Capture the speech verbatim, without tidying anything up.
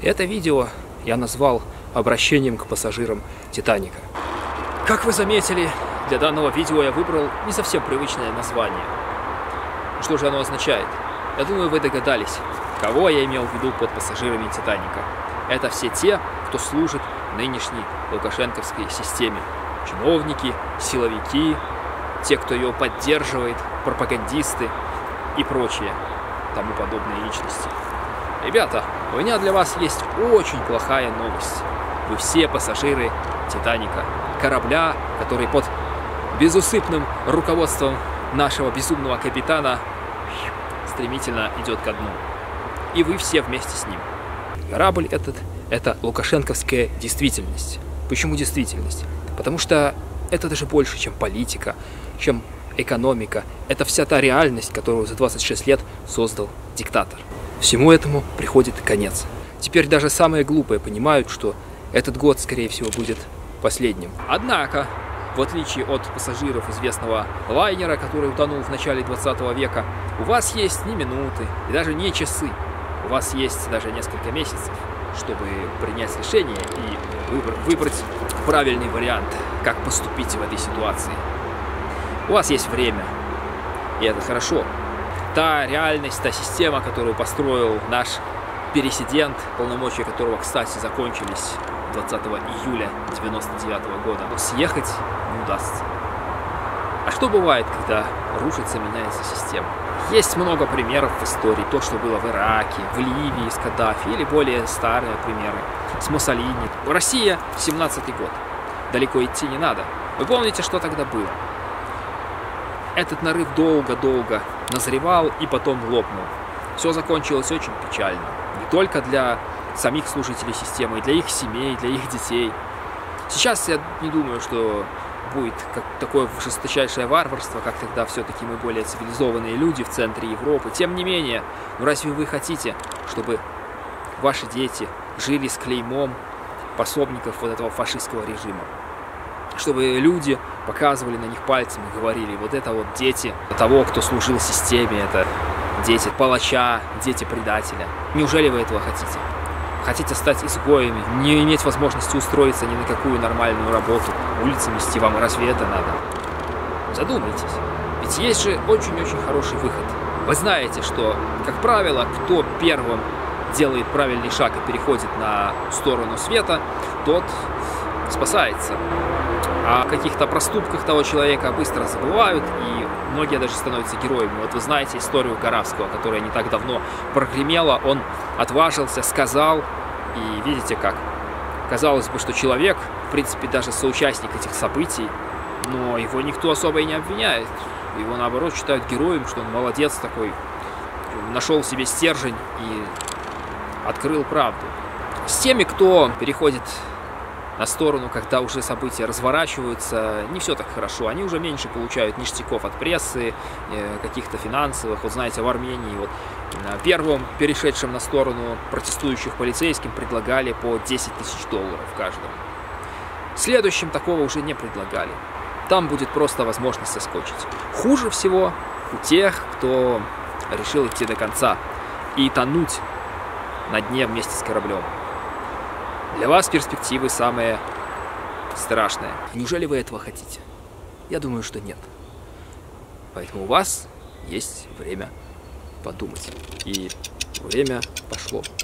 Это видео я назвал обращением к пассажирам Титаника. Как вы заметили, для данного видео я выбрал не совсем привычное название. Что же оно означает? Я думаю, вы догадались, кого я имел в виду под пассажирами Титаника. Это все те, кто служит нынешней лукашенковской системе. Чиновники, силовики, те, кто ее поддерживает, пропагандисты и прочие тому подобные личности. Ребята, у меня для вас есть очень плохая новость. Вы все пассажиры Титаника, корабля, который под безусыпным руководством нашего безумного капитана стремительно идет ко дну. И вы все вместе с ним. Корабль этот – это лукашенковская действительность. Почему действительность? Потому что это даже больше, чем политика, чем экономика. Это вся та реальность, которую за двадцать шесть лет создал диктатор. Всему этому приходит конец. Теперь даже самые глупые понимают, что этот год, скорее всего, будет последним. Однако, в отличие от пассажиров известного лайнера, который утонул в начале двадцатого века, у вас есть не минуты и даже не часы. У вас есть даже несколько месяцев, чтобы принять решение и выбор, выбрать правильный вариант, как поступить в этой ситуации. У вас есть время, и это хорошо. Та реальность, та система, которую построил наш пересидент, полномочия которого, кстати, закончились двадцатого июля девяносто девятого года, но съехать не удастся. А что бывает, когда рушится, меняется система? Есть много примеров в истории. То, что было в Ираке, в Ливии с Каддафи, или более старые примеры с Муссолини. Россия, семнадцатый год. Далеко идти не надо. Вы помните, что тогда было? Этот нарыв долго-долго назревал и потом лопнул. Все закончилось очень печально. Не только для самих служителей системы, и для их семей, для их детей. Сейчас я не думаю, что будет как такое жесточайшее варварство, как тогда все-таки мы более цивилизованные люди в центре Европы. Тем не менее, ну разве вы хотите, чтобы ваши дети жили с клеймом пособников вот этого фашистского режима? Чтобы люди показывали на них пальцем и говорили: вот это вот дети того, кто служил системе, это дети палача, дети предателя. Неужели вы этого хотите? Хотите стать изгоями, не иметь возможности устроиться ни на какую нормальную работу, улицы мести, вам разве это надо? Задумайтесь, ведь есть же очень-очень хороший выход. Вы знаете, что, как правило, кто первым делает правильный шаг и переходит на сторону света, тот спасается. О каких-то проступках того человека быстро забывают, и многие даже становятся героями. Вот вы знаете историю Горавского, которая не так давно прогремела. Он отважился, сказал, и видите как. Казалось бы, что человек, в принципе, даже соучастник этих событий, но его никто особо и не обвиняет. Его, наоборот, считают героем, что он молодец такой, нашел себе стержень и открыл правду. С теми, кто переходит на сторону, когда уже события разворачиваются, не все так хорошо. Они уже меньше получают ништяков от прессы, каких-то финансовых. Вот знаете, в Армении вот первым перешедшим на сторону протестующих полицейским предлагали по десять тысяч долларов каждому. Следующим такого уже не предлагали. Там будет просто возможность соскочить. Хуже всего у тех, кто решил идти до конца и тонуть на дне вместе с кораблем. Для вас перспективы самые страшные. Неужели вы этого хотите? Я думаю, что нет. Поэтому у вас есть время подумать. И время пошло.